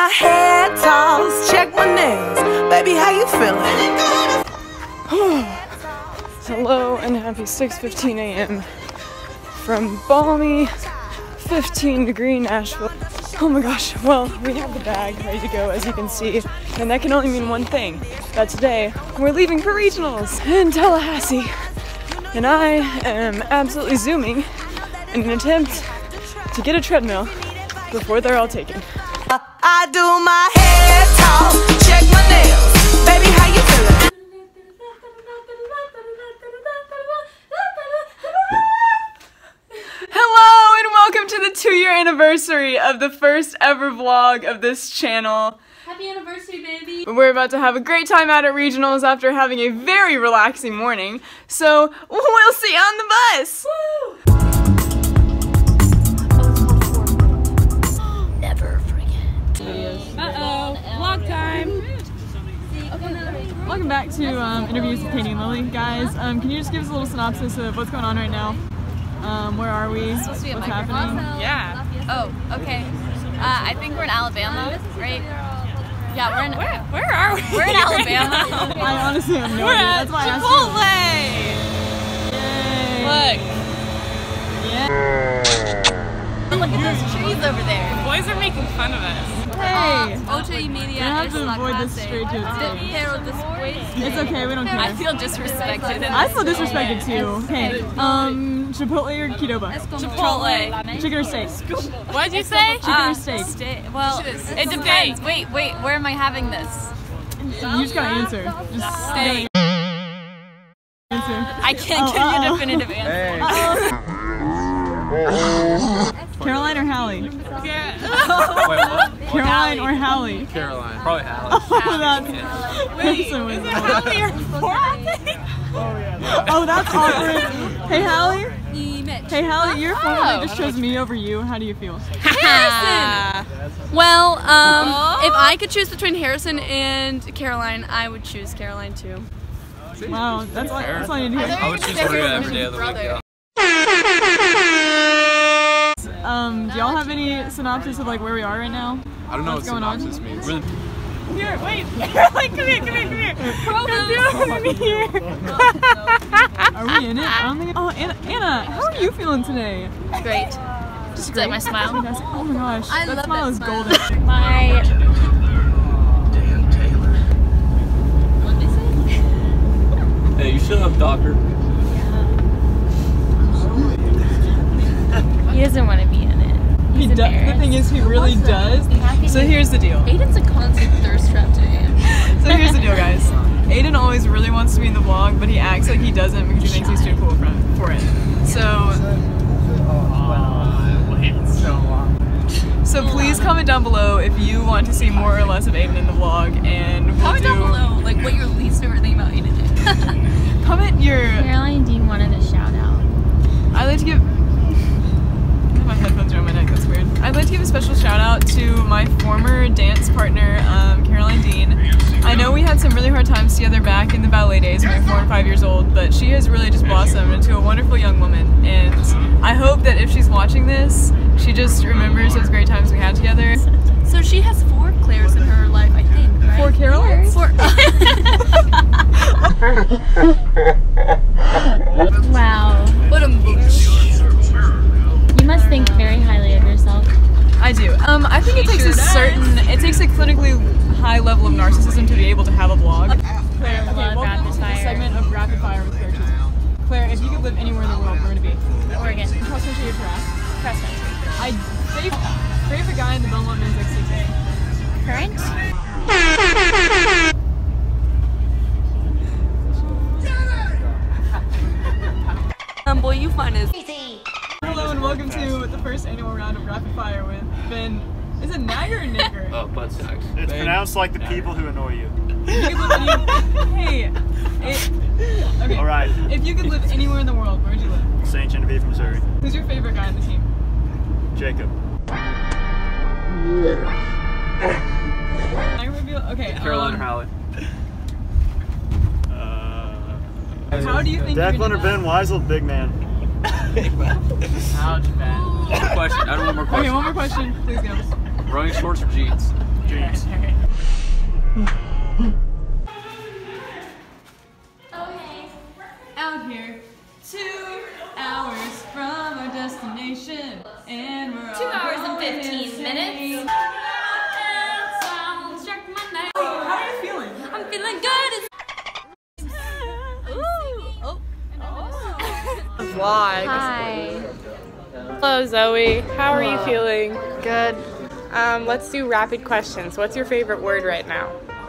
my head toss, check my nails. Baby, how you feeling? Hello and happy 6:15 a.m. from balmy 15-degree Nashville. Oh my gosh, well, we have the bag ready to go, as you can see, and that can only mean one thing, that today we're leaving for regionals in Tallahassee, and I am absolutely zooming in an attempt to get a treadmill before they're all taken. I do my head toss, check my nails. Baby, how you feeling? Hello and welcome to the 2-year anniversary of the first ever vlog of this channel. Happy anniversary, baby! We're about to have a great time out at regionals after having a very relaxing morning, so we'll see you on the bus! Woo! Never forget. Uh-oh, vlog time! Welcome back to Interviews with Katie and Lily. Guys, can you just give us a little synopsis of what's going on right now? Where are we? What's happening? Yeah. Oh, okay. I think we're in Alabama, right? Yeah, we're in. Where are we? We're in Alabama. I honestly have no idea. That's why I asked you. Look at those trees over there. The boys are making fun of us. Hey! Ocho y media. I have to avoid this straight to its face. It's okay, we don't care. I feel disrespected. I feel disrespected too. Okay. Chipotle or Qdoba? Chipotle. Chicken or steak? What did you say? Chicken or steak? Well, it depends. Wait, where am I having this? You just gotta answer. Just Steak. answer. I can't give you a definitive answer. Caroline or Hallie? Wait, what? Caroline or Hallie? Caroline. Probably Hallie. Oh, that's so weird. Hallie or formatting? Oh, that's awkward. Hey, Hallie? Hey, Hallie, your format just chose me over you. How do you feel? Harrison! Well, if I could choose between Harrison and Caroline, I would choose Caroline too. Wow, that's all you need to hear. I would choose Maria every day of the week, yeah. Do y'all have any synopsis of like where we are right now? I don't know what synopsis means. Here, wait. Like, come here. Come here. Are we in it? I don't think. Oh, Anna, how are you feeling today? Great. Just like my smile. Oh my gosh, I that love smile that is smile. golden. My. Hey, you should have doctor. He doesn't want to be in it. He does. The thing is, he really does. So here's the deal. Aiden's a constant thirst trap today. So here's the deal, guys. Aiden always really wants to be in the vlog, but he acts like he doesn't because he thinks he's too cool for it. So please comment down below if you want to see more or less of Aiden in the vlog, and we'll Comment down below, like, what your least favorite thing about Aiden is. Comment your. Caroline Dean wanted a shout out. I like to give. I have my headphones around my neck. That's weird. I'd like to give a special shout out to my former dance partner, Caroline Dean. I know we had some really hard times together back in the ballet days when we were 4 and 5 years old, but she has really just blossomed into a wonderful young woman, and I hope that if she's watching this, she just remembers those great times we had together. So she has 4 Claires in her life, I think, right? 4 Carolines? 4. Wow. What a mooch. You must think very highly of yourself. I do. I think it takes it takes a clinically high level of narcissism to be able to have a vlog. Claire, okay, welcome to the segment of Rapid Fire with Claire Chisholm. Claire, if you could live anywhere in the world, where would it be? Oregon. Cross country or track? Cross country. Favorite guy in the Belmont men's XCK? Current? Boy, you find is. Hello and welcome to the first annual round of Rapid Fire with Ben. Is it Nagger or Nigger? Oh, butt sex. It's pronounced like the people who annoy you. If you could live okay. All right. If you could live anywhere in the world, where would you live? St. Genevieve, Missouri. Who's your favorite guy on the team? Jacob. Okay. Caroline or Hallie? How do you think you're Declan gonna or Ben Weisel, big man. Ouch, Ben. One more question. I don't want more questions. Okay, one more question. Please go. Running shorts or jeans? Games. Out here, 2 hours from our destination, and we're 2 hours and 15 minutes. How are you feeling? I'm feeling good. Vlog. Hi. Hello, Zoe. How are you feeling? Good. Let's do rapid questions. What's your favorite word right now?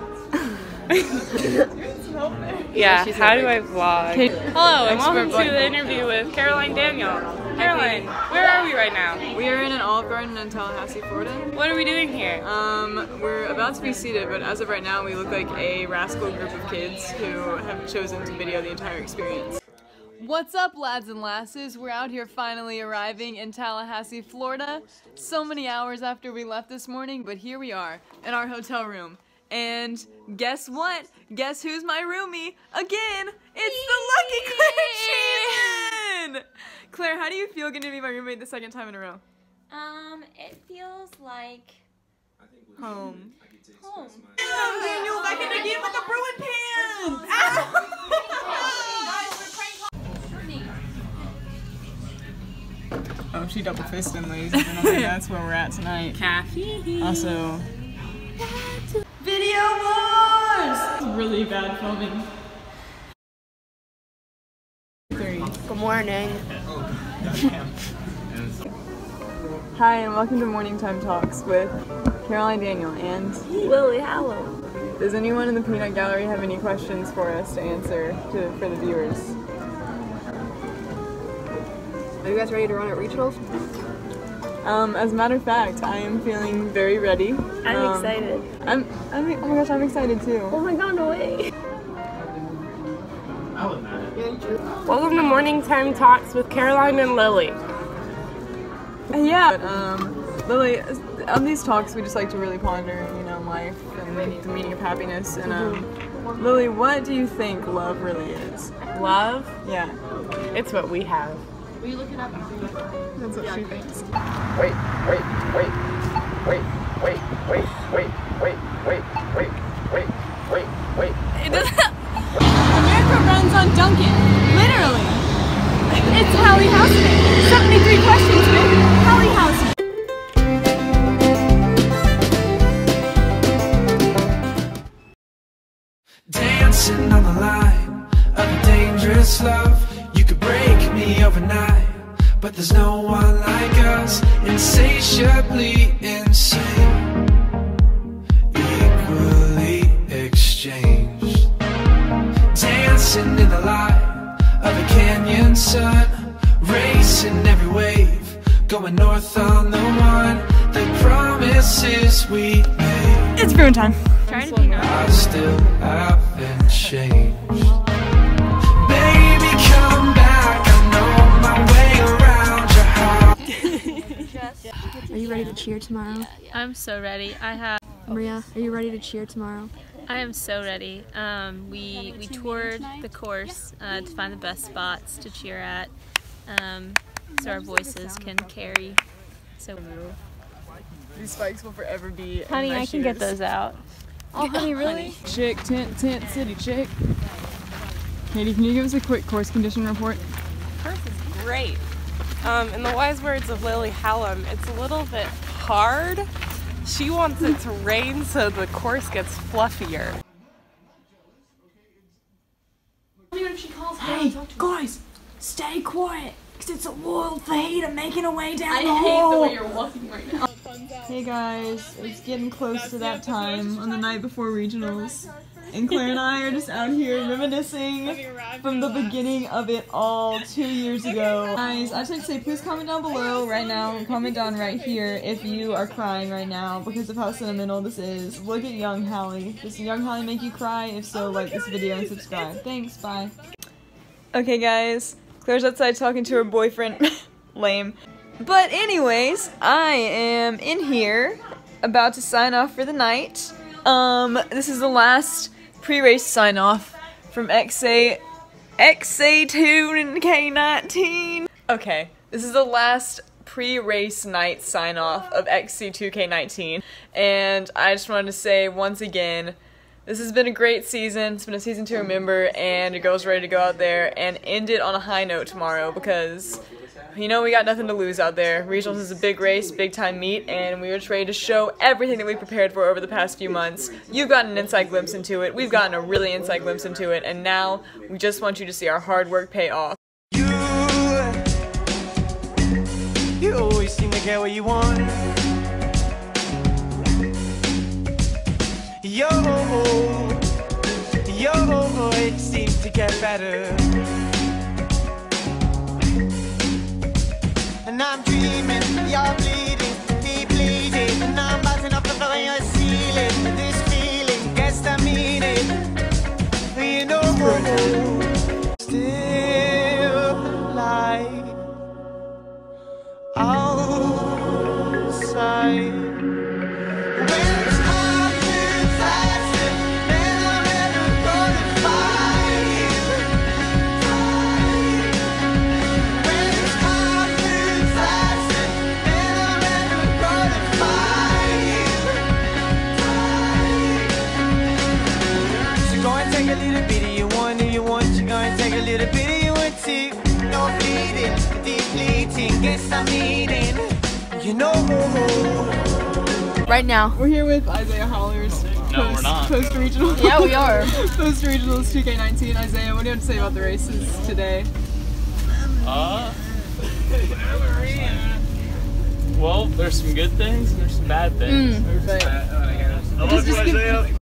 Yeah, how do I vlog? Hello, and welcome to the interview with Caroline Daniel. Caroline, where are we right now? We are in an Olive Garden in Tallahassee, Florida. What are we doing here? We're about to be seated, but as of right now, we look like a rascal group of kids who have chosen to video the entire experience. What's up, lads and lasses? We're out here finally arriving in Tallahassee, Florida. So many hours after we left this morning, but here we are in our hotel room. And guess what? Guess who's my roomie? Again, it's the lucky Claire Shannon! Claire, how do you feel getting to be my roommate the second time in a row? It feels like Home. home. Daniel back in the game with the Bruin pants! Oh, she double fisting, ladies and gentlemen. That's where we're at tonight. Also, Video Wars! Really bad filming. 3. Good morning. Hi, and welcome to Morning Time Talks with Caroline Daniel and Lily Hallow. does anyone in the Peanut Gallery have any questions for us to answer for the viewers? Are you guys ready to run at regionals? As a matter of fact, I am feeling very ready. I'm excited. oh my gosh, I'm excited too. Oh my god, no way. Welcome to Morning Time Talks with Caroline and Lily. Yeah, but, Lily, on these talks we just like to really ponder, life and the meaning of happiness. And Lily, what do you think love really is? Love? Yeah, It's what we have. that's what she thinks. America runs on Duncan. Literally. It's Hallie Houseman. 73 questions with Hallie Houseman. Dancing on the line of a dangerous love. You could break me overnight, but there's no one like us. Insatiably insane, equally exchanged. Dancing in the light of a canyon sun, racing every wave, going north on the one. The promises we made, It's Bruin time. Trying to be nice. I still haven't changed. Baby, come back. I know my way around your heart. Are you ready to cheer tomorrow? I'm so ready. Maria, are you ready to cheer tomorrow? I am so ready. We toured the course to find the best spots to cheer at, so our voices can carry. So, These spikes will forever be in honey, my I can get shoes. those out. Oh, honey, really? Chick, tent city, chick. Katie, can you give us a quick course condition report? Course is great. In the wise words of Lily Hallam, it's a little bit hard. She wants it to rain so the course gets fluffier. Hey, guys, stay quiet, because it's a royal fajita making a way down I the hate the hall. way you're walking right now. Hey guys, it's getting close to that time on the night before regionals. And Claire and I are just out here reminiscing from the beginning of it all 2 years ago. Guys, I'd like to say please comment down below right now, comment down right here if you are crying right now because of how sentimental this is. Look at young Hallie. Does young Hallie make you cry? If so, like this video and subscribe. Thanks, bye. Okay guys, Claire's outside talking to her boyfriend. Lame. But anyways, I am in here about to sign off for the night. This is the last pre-race sign off from Ncaa 2 and K19. Okay, this is the last pre-race night sign-off of XC 2K19, and I just wanted to say once again, this has been a great season. It's been a season to remember, and your girl's ready to go out there and end it on a high note tomorrow because, you know, we got nothing to lose out there. Regionals is a big race, big time meet, and we were just ready to show everything that we prepared for over the past few months. You've gotten an inside glimpse into it, we've gotten a really inside glimpse into it, and now we just want you to see our hard work pay off. You always seem to get what you want. Your voice seems to get better. And I'm dreaming, you're bleeding, keep bleeding. And I'm bouncing off the floor and you're ceiling. This feeling gets the meaning. You know, still alive outside. Right now, we're here with Isaiah Hollers. No, we're not. Post-regional. Yeah, we are. Post-regionals 2K19. Isaiah, what do you have to say about the races today? Well, there's some good things and there's some bad things. Just give